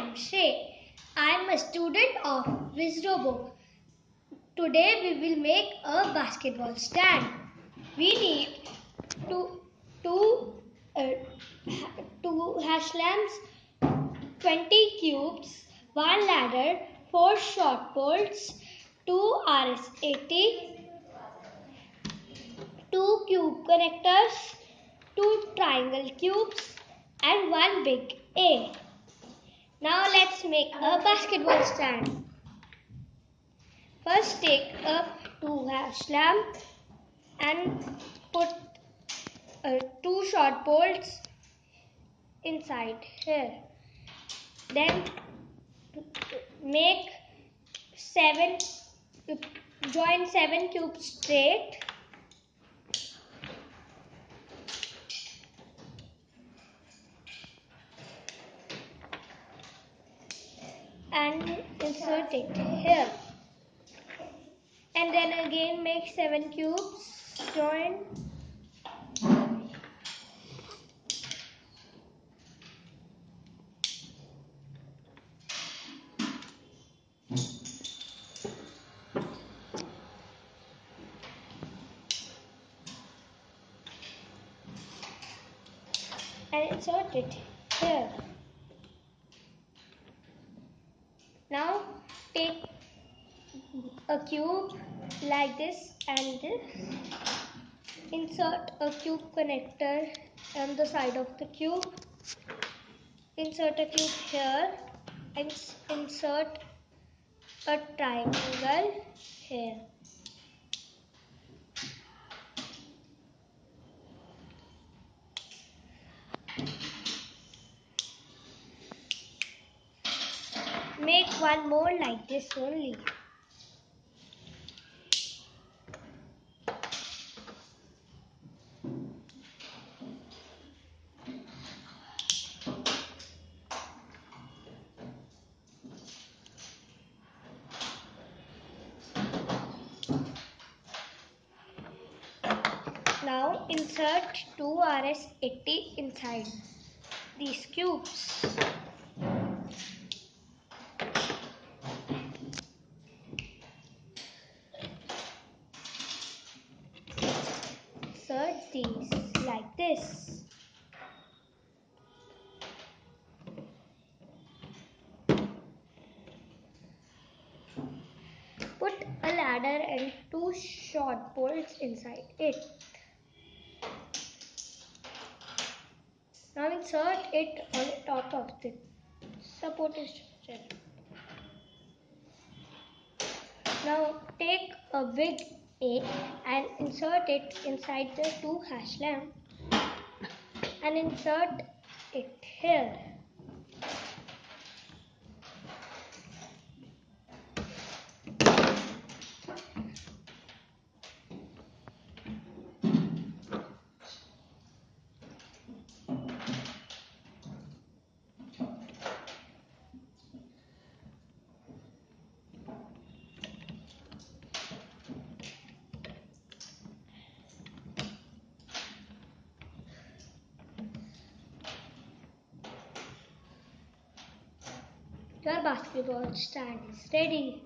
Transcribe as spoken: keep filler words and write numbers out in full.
am Shrey. I am a student of Wisdobook. Today we will make a basketball stand. We need two, two, uh, two hash lamps, twenty cubes, one ladder, four short poles, two R S eighty, two cube connectors, two triangle cubes, and one big A. Now let's make a basketball stand. First take a two hash lamp and put uh, two short poles inside here. Then make seven, join seven cubes straight. And insert it here. And then again make seven cubes, join. And insert it here. Now take a cube like this and this. Insert a cube connector on the side of the cube. Insert a cube here and insert a triangle here. Make one more like this only. Now insert two R S eighty inside these cubes. Insert these like this. Put a ladder and two short poles inside it. Now insert it on the top of the supported structure. Now take a big A and insert it inside the two hash lamp and insert it here. Your basketball stand is ready.